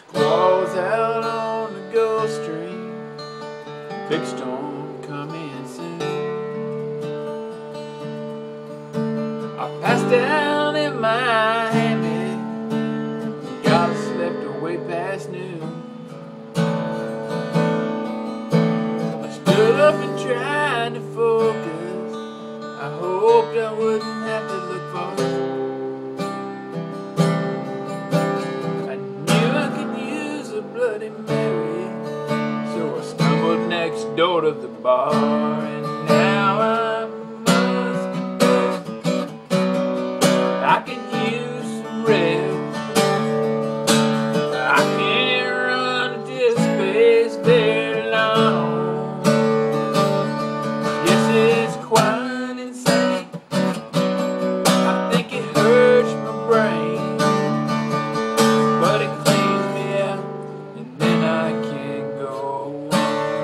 Squall's out on the Gulf Stream, big storm coming soon. I passed down in Miami, got slept away past noon. I stood up and tried to focus, I hoped I wouldn't have to look far. I knew I could use a Bloody Mary, so I stumbled next door to the bar. And now I must confess, I could use some rest. I can't run at this pace very long. Yes, it's quite insane. I think it hurts my brain, but it cleans me out, and then I can go on.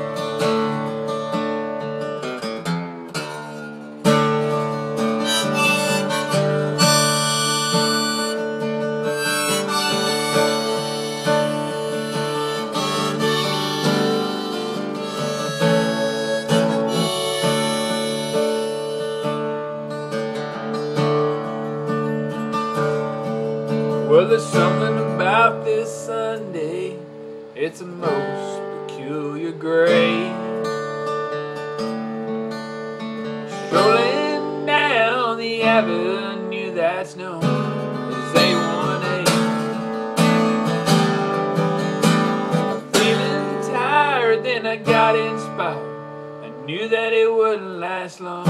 Well, there's something about this Sunday, it's a most peculiar grade. Strolling down the avenue that's known as A1A, feeling tired, then I got inspired. I knew that it wouldn't last long.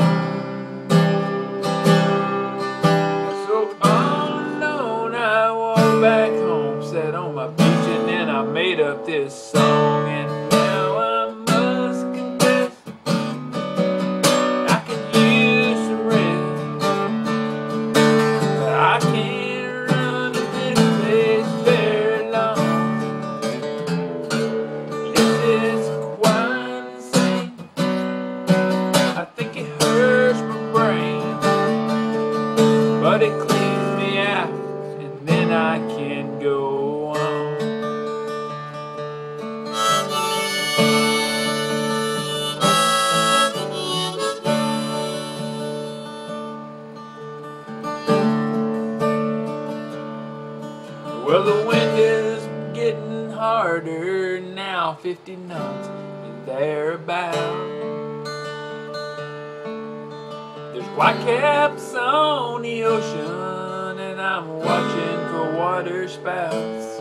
So I walked back home, sat on my beach, and then I made up this song. And now I must confess, I could use some rest, but I can't run at this pace very long. Yes, it's quite insane. I think it hurts my brain, but it cleans me out, then I can go on. Well, the wind is getting harder now, 50 knots and thereabout. There's whitecaps on the ocean, and I'm watching for water spouts.